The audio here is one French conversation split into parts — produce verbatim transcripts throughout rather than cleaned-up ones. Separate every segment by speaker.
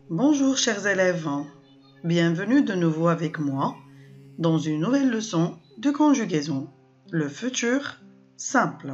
Speaker 1: Bonjour chers élèves, bienvenue de nouveau avec moi dans une nouvelle leçon de conjugaison, le futur simple.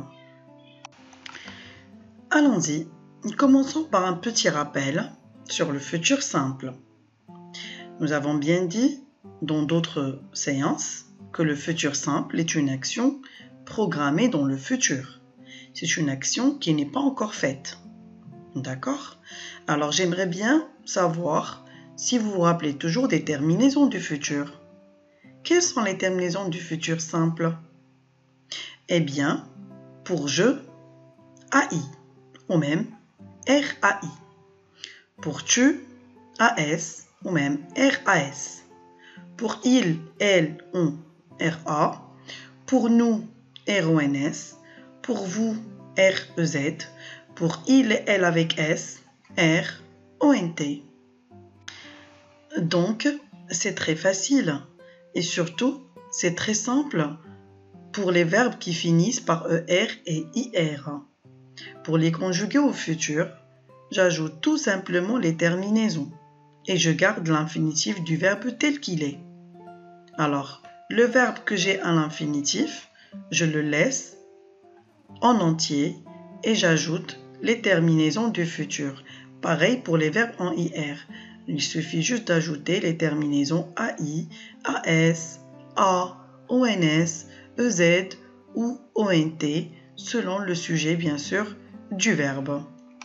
Speaker 1: Allons-y, commençons par un petit rappel sur le futur simple. Nous avons bien dit dans d'autres séances que le futur simple est une action programmée dans le futur. C'est une action qui n'est pas encore faite. D'accord? Alors j'aimerais bien savoir si vous vous rappelez toujours des terminaisons du futur. Quelles sont les terminaisons du futur simple? Eh bien, pour je, A I, ou même R A I. Pour tu, A S, ou même R A S. Pour il, elle, on, R A. Pour nous, R O N S. Pour vous, R E Z. Pour il et elle avec S, R O N T. Donc, c'est très facile et surtout, c'est très simple pour les verbes qui finissent par E R et I R. Pour les conjuguer au futur, j'ajoute tout simplement les terminaisons et je garde l'infinitif du verbe tel qu'il est. Alors, le verbe que j'ai à l'infinitif, je le laisse en entier et j'ajoute les terminaisons du futur. Pareil pour les verbes en I R. Il suffit juste d'ajouter les terminaisons A I, A S, A, O N S, E Z ou O N T, selon le sujet bien sûr du verbe.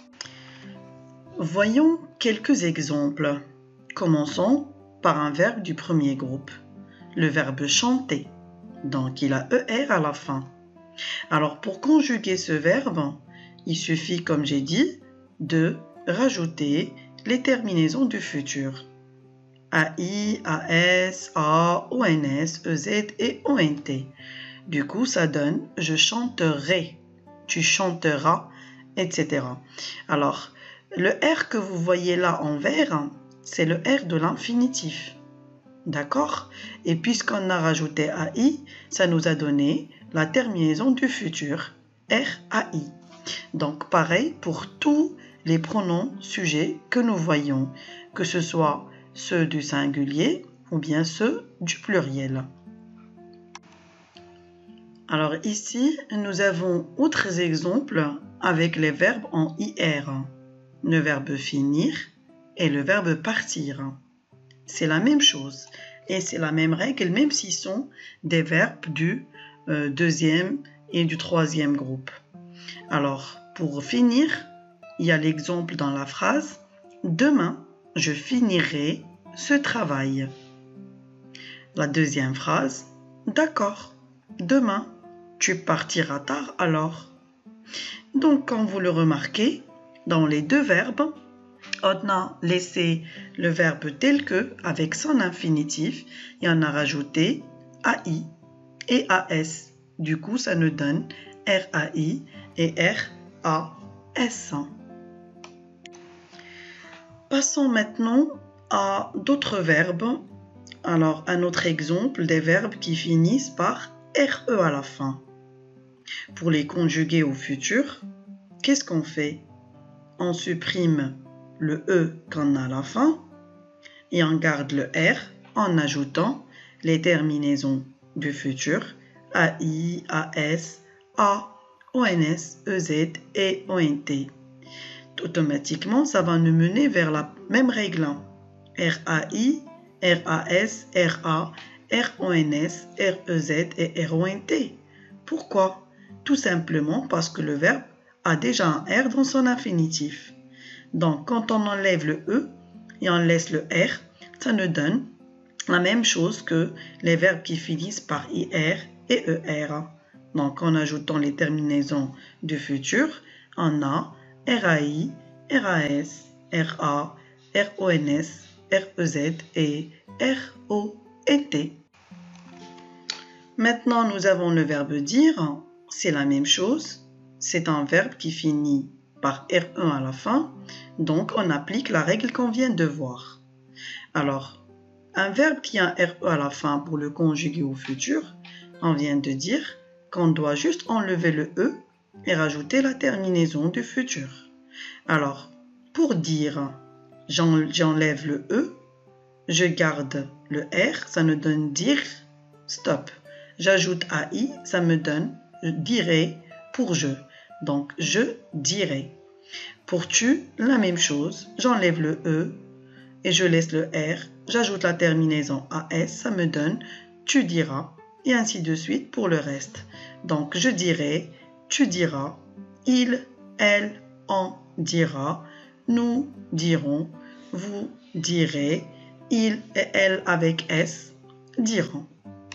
Speaker 1: Voyons quelques exemples. Commençons par un verbe du premier groupe, le verbe chanter. Donc il a E R à la fin. Alors pour conjuguer ce verbe, il suffit, comme j'ai dit, de rajouter les terminaisons du futur. A I, A S, A, O N S, E Z et O N T. Du coup, ça donne « je chanterai »,« tu chanteras », et cetera. Alors, le R que vous voyez là en vert, c'est le R de l'infinitif. D'accord? Et puisqu'on a rajouté A I, ça nous a donné la terminaison du futur, R A I. Donc, pareil pour tous les pronoms sujets que nous voyons, que ce soit ceux du singulier ou bien ceux du pluriel. Alors ici, nous avons autres exemples avec les verbes en I R, le verbe finir et le verbe partir. C'est la même chose et c'est la même règle, même s'ils sont des verbes du euh, deuxième et du troisième groupe. Alors, pour finir, il y a l'exemple dans la phrase « Demain, je finirai ce travail ». La deuxième phrase « D'accord, demain, tu partiras tard alors ». Donc, comme vous le remarquez, dans les deux verbes, on a laissé le verbe tel que avec son infinitif et on a rajouté A I et A S. Du coup, ça nous donne R A I et R A S. Passons maintenant à d'autres verbes. Alors, un autre exemple des verbes qui finissent par R E à la fin. Pour les conjuguer au futur, qu'est-ce qu'on fait? On supprime le E qu'on a à la fin et on garde le R en ajoutant les terminaisons du futur A I, A S, A, O N S, E Z et O N T. Automatiquement, ça va nous mener vers la même règle. R A I, R A S, R A, R O N S, R E Z et R O N T. Pourquoi? Tout simplement parce que le verbe a déjà un R dans son infinitif. Donc, quand on enlève le E et on laisse le R, ça nous donne la même chose que les verbes qui finissent par I R et E R. Donc, en ajoutant les terminaisons du futur, on a R A I, R A S, R A, R O N S, R E Z et R O N T. Maintenant, nous avons le verbe dire. C'est la même chose. C'est un verbe qui finit par R un à la fin. Donc, on applique la règle qu'on vient de voir. Alors, un verbe qui a un R E à la fin pour le conjuguer au futur, on vient de dire qu'on doit juste enlever le E et rajouter la terminaison du futur. Alors, pour dire, j'enlève le E, je garde le R, ça me donne dire, stop. J'ajoute A I, ça me donne dirai pour je. Donc, je dirai. Pour tu, la même chose. J'enlève le E et je laisse le R. J'ajoute la terminaison A S, ça me donne tu diras. Et ainsi de suite pour le reste. Donc, je dirai, tu diras, il, elle, on dira, nous dirons, vous direz, il et elle avec S diront.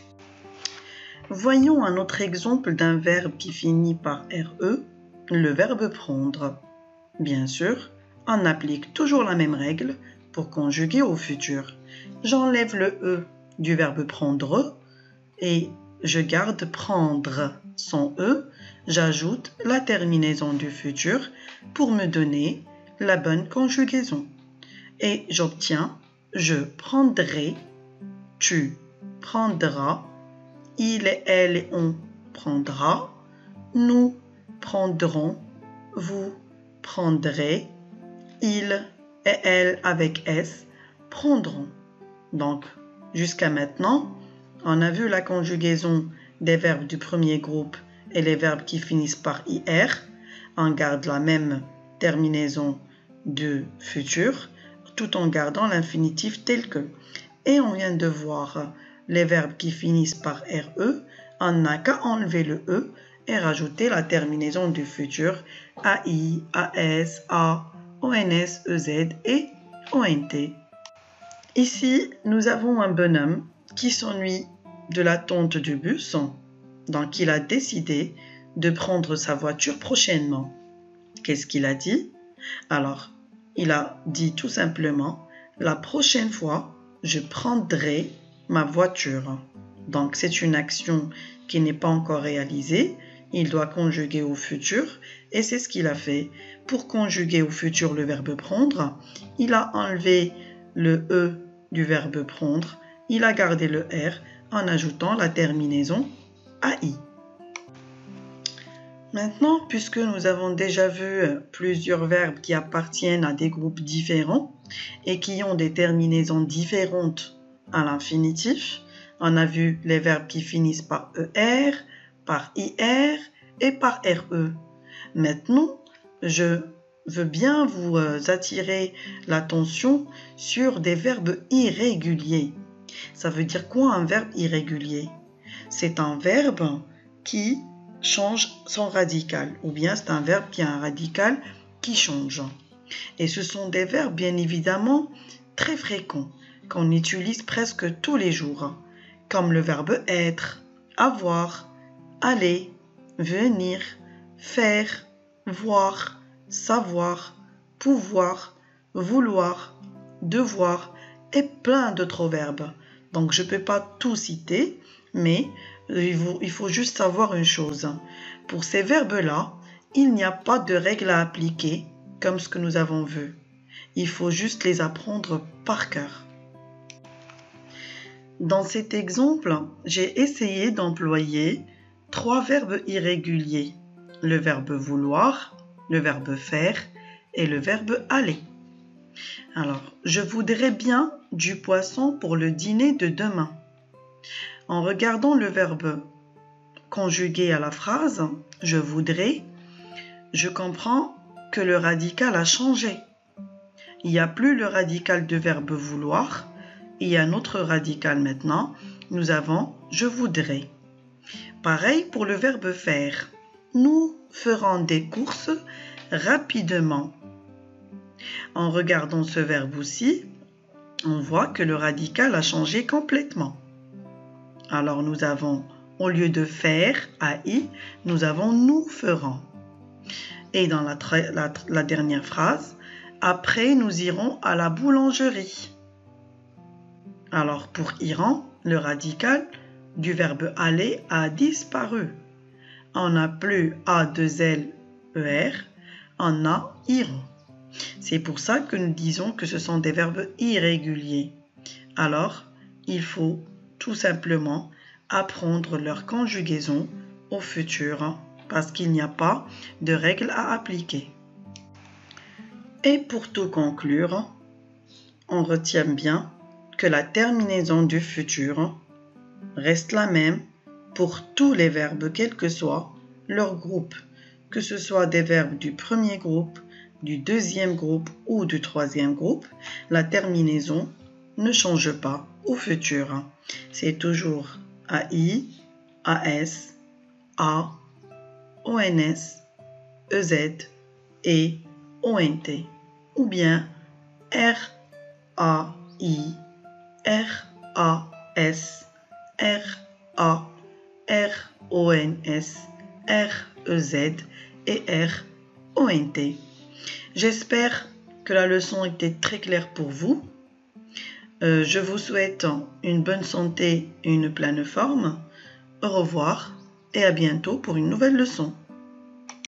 Speaker 1: Voyons un autre exemple d'un verbe qui finit par re, le verbe prendre. Bien sûr, on applique toujours la même règle pour conjuguer au futur. J'enlève le E du verbe prendre et je garde prendre sans E. J'ajoute la terminaison du futur pour me donner la bonne conjugaison. Et j'obtiens je prendrai, tu prendras, il et elle et on prendra, nous prendrons, vous prendrez, il et elle avec S prendront. Donc, jusqu'à maintenant, on a vu la conjugaison des verbes du premier groupe et les verbes qui finissent par I R. On garde la même terminaison du futur tout en gardant l'infinitif tel que. Et on vient de voir les verbes qui finissent par re. On n'a qu'à enlever le E et rajouter la terminaison du futur A I, A S, A, O N S, E Z et O N T. Ici, nous avons un bonhomme qui s'ennuie de l'attente du bus, donc il a décidé de prendre sa voiture prochainement. Qu'est-ce qu'il a dit? Alors, il a dit tout simplement, la prochaine fois, je prendrai ma voiture. Donc, c'est une action qui n'est pas encore réalisée. Il doit conjuguer au futur et c'est ce qu'il a fait. Pour conjuguer au futur le verbe prendre, il a enlevé le E du verbe prendre. Il a gardé le R en ajoutant la terminaison A I. Maintenant, puisque nous avons déjà vu plusieurs verbes qui appartiennent à des groupes différents et qui ont des terminaisons différentes à l'infinitif, on a vu les verbes qui finissent par E R, par I R et par R E. Maintenant, je veux bien vous attirer l'attention sur des verbes irréguliers. Ça veut dire quoi un verbe irrégulier? C'est un verbe qui change son radical, ou bien c'est un verbe qui a un radical qui change. Et ce sont des verbes bien évidemment très fréquents, qu'on utilise presque tous les jours, comme le verbe être, avoir, aller, venir, faire, voir, savoir, pouvoir, vouloir, devoir et plein d'autres verbes. Donc je ne peux pas tout citer, mais il faut, il faut juste savoir une chose. Pour ces verbes-là, il n'y a pas de règle à appliquer comme ce que nous avons vu. Il faut juste les apprendre par cœur. Dans cet exemple, j'ai essayé d'employer trois verbes irréguliers. Le verbe vouloir, le verbe faire et le verbe aller. Alors, je voudrais bien du poisson pour le dîner de demain. En regardant le verbe conjugué à la phrase, je voudrais, je comprends que le radical a changé. Il n'y a plus le radical du verbe vouloir, il y a un autre radical maintenant. Nous avons je voudrais. Pareil pour le verbe faire. Nous ferons des courses rapidement. En regardant ce verbe aussi, on voit que le radical a changé complètement. Alors nous avons, au lieu de faire, A I, nous avons nous ferons. Et dans la, la, la dernière phrase, après nous irons à la boulangerie. Alors pour iront, le radical du verbe aller a disparu. On n'a plus A deux L E R, on a iront. C'est pour ça que nous disons que ce sont des verbes irréguliers. Alors, il faut tout simplement apprendre leur conjugaison au futur parce qu'il n'y a pas de règle à appliquer. Et pour tout conclure, on retient bien que la terminaison du futur reste la même pour tous les verbes, quel que soit leur groupe, que ce soit des verbes du premier groupe, du deuxième groupe ou du troisième groupe, la terminaison ne change pas au futur. C'est toujours A I, A S, A, O N S, E Z et O N T, ou bien R A I, R A S, R A, R O N S, R E Z et R O N T. J'espère que la leçon était très claire pour vous. Euh, je vous souhaite une bonne santé et une pleine forme. Au revoir et à bientôt pour une nouvelle leçon.